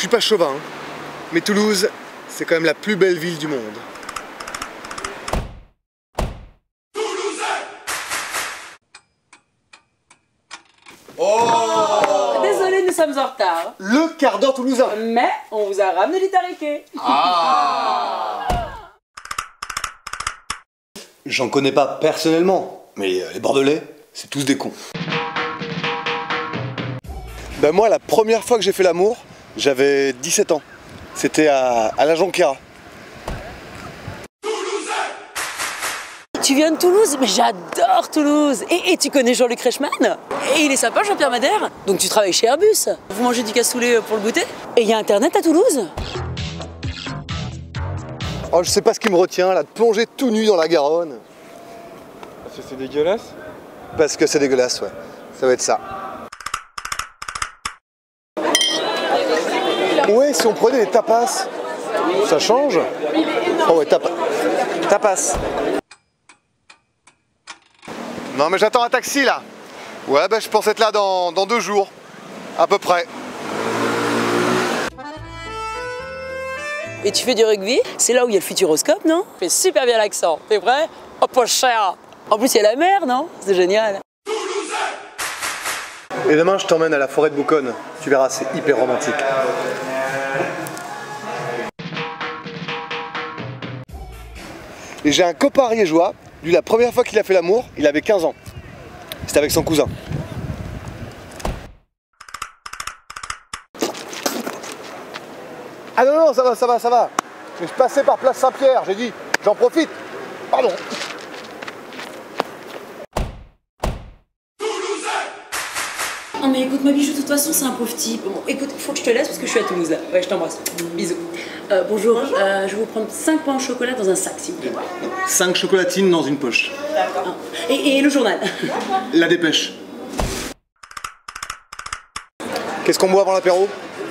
suis pas chauvin, hein, mais Toulouse, c'est quand même la plus belle ville du monde. Oh! Désolé, nous sommes en retard. Le quart d'heure toulousain. Mais on vous a ramené du tariquet. Ah! J'en connais pas personnellement, mais les Bordelais, c'est tous des cons. Ben moi, la première fois que j'ai fait l'amour, j'avais 17 ans. C'était à la Jonquière. Tu viens de Toulouse? Mais j'adore Toulouse. Et tu connais Jean-Luc Reichmann? Et il est sympa, Jean-Pierre Madère. Donc tu travailles chez Airbus. Vous mangez du cassoulet pour le goûter? Et il y a Internet à Toulouse? Oh, je sais pas ce qui me retient, là, de plonger tout nu dans la Garonne. Parce que c'est dégueulasse? Parce que c'est dégueulasse, ouais. Ça va être ça. Ouais, si on prenait des tapas, ça change. Oh ouais, tapas. Non mais j'attends un taxi là. Ouais, bah je pense être là dans 2 jours, à peu près. Et tu fais du rugby? C'est là où il y a le futuroscope, non? Tu fais super bien l'accent. T'es prêt? Oh, pas cher. En plus, il y a la mer, non? C'est génial. Et demain, je t'emmène à la forêt de Bouconne. Tu verras, c'est hyper romantique. Et j'ai un copain ariégeois. Lui, la première fois qu'il a fait l'amour, il avait 15 ans. C'était avec son cousin. Ah non, non, ça va. Mais je passais par Place Saint-Pierre, j'ai dit, j'en profite. Pardon. Oh mais écoute ma bijou, de toute façon c'est un pauvre type. Bon écoute, faut que je te laisse parce que je suis à Toulouse là. Ouais, je t'embrasse. Bisous. Bonjour, je vais vous prendre 5 pains au chocolat dans un sac s'il vous plaît. 5 chocolatines dans une poche. D'accord. Et le journal? La dépêche. Qu'est-ce qu'on boit avant l'apéro?